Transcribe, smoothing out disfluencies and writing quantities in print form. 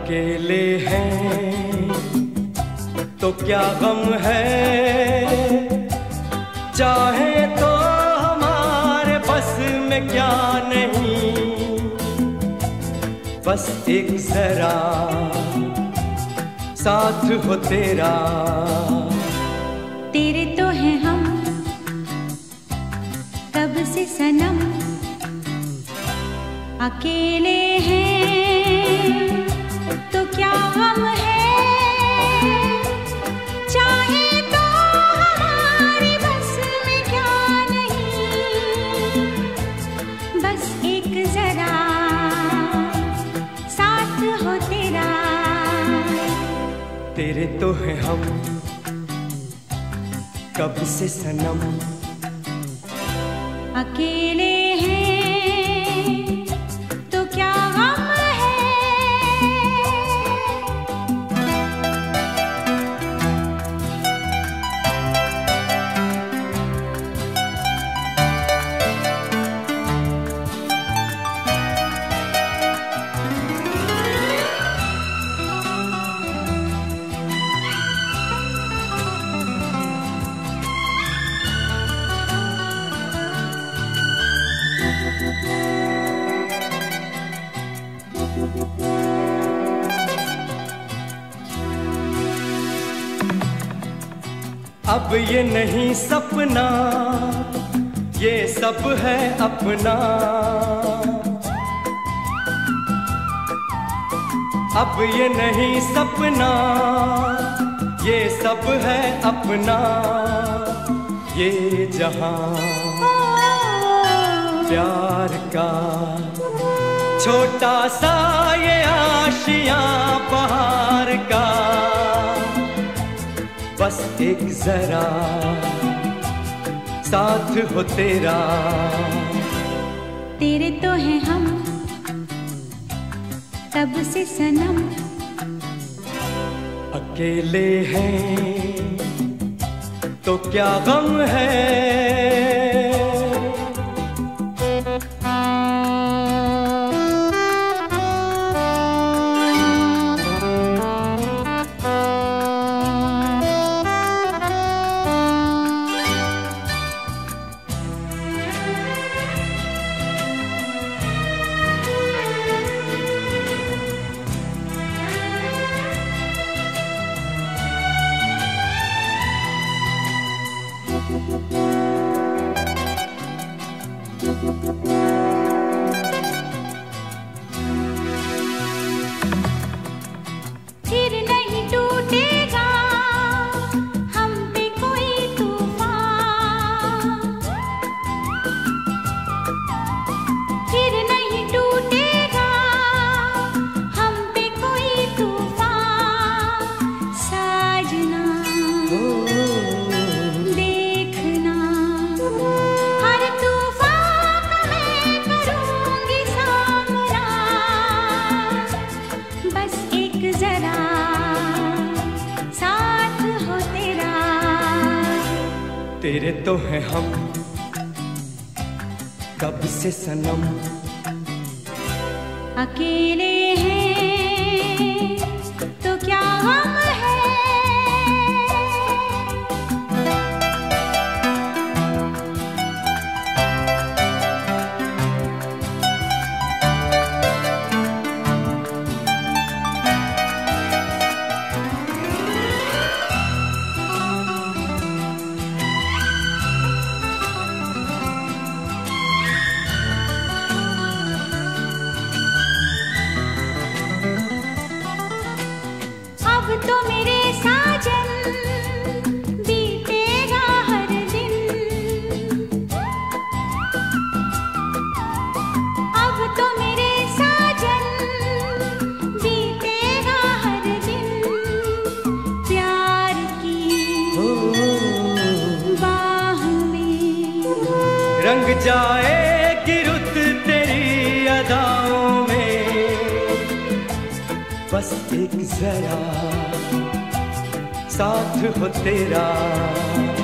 अकेले हैं तो क्या गम है, चाहे तो हमारे बस में क्या नहीं, बस एक जरा साथ हो तेरा। तेरे तो हैं हम कब से सनम, अकेले हैं तो क्या गम है, चाहे तो हमारी बस में क्या नहीं, बस एक जरा साथ हो तेरा। तेरे तो हैं हम कब से सनम, अकेले हैं तो क्या गम है। अब ये नहीं सपना, ये सब है अपना, अब ये नहीं सपना, ये सब है अपना, ये जहां प्यार का छोटा सा ये आशियां बहार का, बस एक जरा साथ हो तेरा। तेरे तो हैं हम तब से सनम, अकेले हैं तो क्या गम है। फिर नहीं टूटेगा हम पे कोई तूफान, फिर नहीं टूटेगा हम पे कोई तूफान। साजना देखना हर तूफान का मैं करूंगी सामना, बस एक जरा साथ हो तेरा। तेरे तो हैं हम कब से सनम, अकेले हैं तो क्या गम है। अब तो मेरे साजन बीतेगा हर दिन, अब तो मेरे साजन बीतेगा हर दिन, प्यार की बाह में रंग जाएगी रुत तेरी अदाओं में, बस एक जरा साथ हो तेरा।